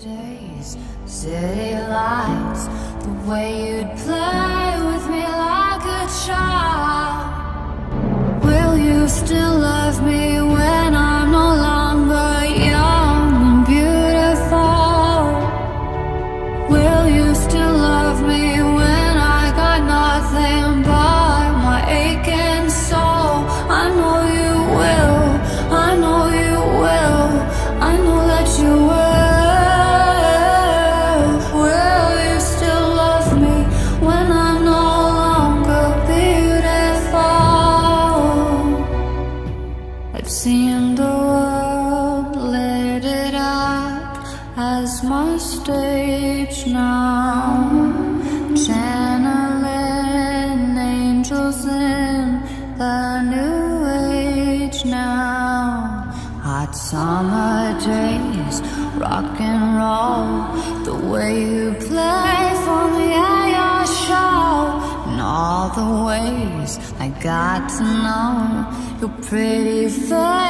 days, city lights, the way you'd play with me like a child. Will you still love me when I'm no longer young and beautiful? Will you still love me when I got nothing but my aching soul? I know you will, I know you will, I know that you will. Seen the world, lit it up as my stage now, channeling angels in the new age now. Hot summer days, rock and roll, the way you play for me at your show, and all the ways I got to know your pretty face.